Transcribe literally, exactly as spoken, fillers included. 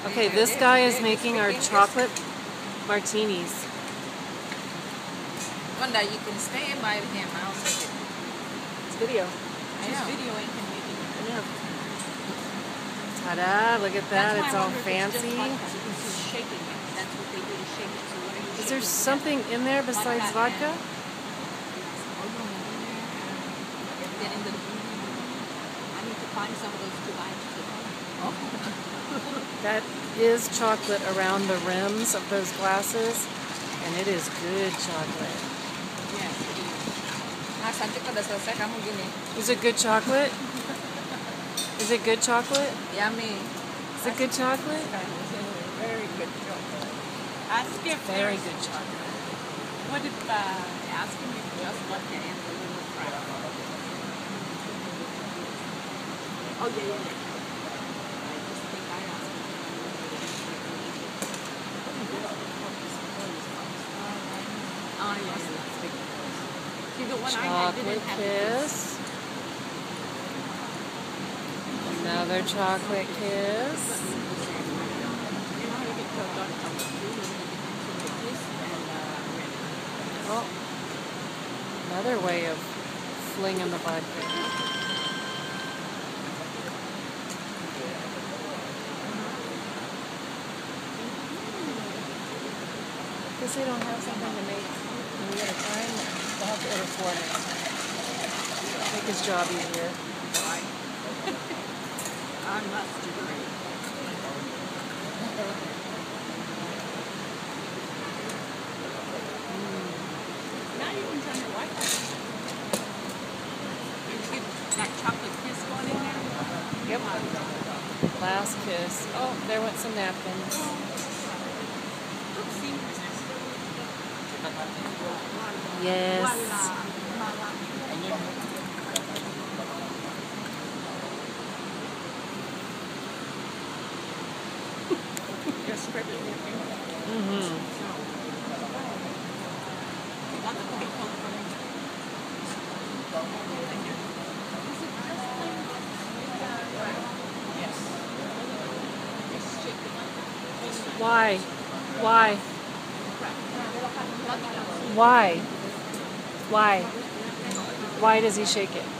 Okay, this guy is making our chocolate martinis. One day you can stand by him. I'll take it. It's video. I know. videoing him making it. I know. Ta-da, look at that. It's all fancy. Shaking it. That's what they do to shake it. So what are you Is there shaking something in there besides vodka? Get into the I need to find some of those two lines. That is chocolate around the rims of those glasses, and it is good chocolate. Yes, it is. Nah, cantik pada selesai kamu gini. Is it good chocolate? Is it good chocolate? Yummy. Is it good chocolate? Very good chocolate. Ask if Very good chocolate. What if uh, ask him if he just want to end the little crack? Oh yeah, yeah, yeah. Oh, yes, that's big. See, the one Chocolate I had kiss. Another chocolate kiss. Oh, another way of flinging the vodka. Because they don't have something to make when we get a time, they'll have to order four next time. Make his job easier. I must agree. Mm. Now you can turn your light on. Did you get that chocolate kiss going in there? Yep. Last kiss. Oh, there went some napkins. Yes. Mm-hmm. Why? Why? Why? Why? Why does he shake it?